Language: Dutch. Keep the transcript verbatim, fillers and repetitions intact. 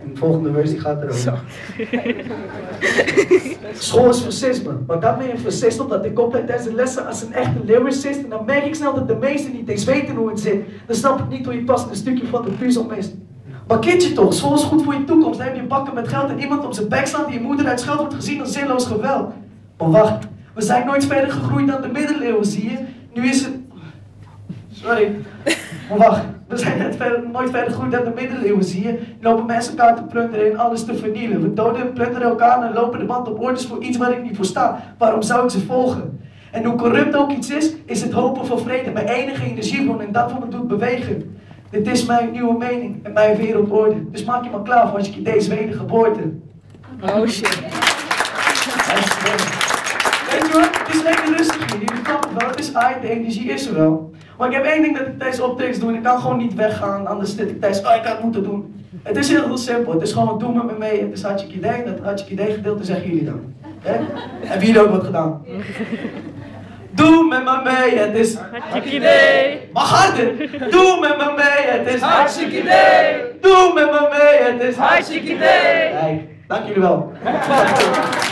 En de volgende verse die gaat erover. School is fascisme, maar dan ben je fascist omdat ik opleid tijdens de lessen als een echte lyricist. En dan merk ik snel dat de meesten niet eens weten hoe het zit. Dan snap ik niet hoe je past een stukje van de puzzel mist. Maar kindje toch, school is goed voor je toekomst. Dan heb je bakken met geld en iemand op zijn bek slaan die je moeder uit schuld wordt gezien als zinloos geweld. Maar wacht, we zijn nooit verder gegroeid dan de middeleeuwen, zie je? Nu is het... Sorry. Maar wacht, we zijn net verder, nooit verder gegroeid dan de middeleeuwen, zie je? Nu lopen mensen elkaar te plunderen en alles te vernielen. We doden en plunderen elkaar en lopen de band op orders voor iets waar ik niet voor sta. Waarom zou ik ze volgen? En hoe corrupt ook iets is, is het hopen voor vrede. Mijn enige energiebron en dat wat me doet bewegen. Dit is mijn nieuwe mening en mijn wereldorde. Dus maak je maar klaar voor als ik deze wedergeboorte. Oh shit. Weet je wat, het is lekker rustig hier, jullie snappen het wel, het is aai, de energie is er wel. Maar ik heb één ding dat ik tijdens optredens doe en ik kan gewoon niet weggaan, anders zit ik tijdens, oh ik had het moeten doen. Het is heel, heel simpel, het is gewoon doe met me mee, het is hartstikke idee en dat hartstikke idee gedeelte zeggen jullie dan. He? Hebben jullie ook wat gedaan? Doe met me mee, het is Hartstikke idee. Mag harder! Doe met me mee, het is Hartstikke idee. Doe met me mee, het is Hartstikke idee. Kijk, dank jullie wel.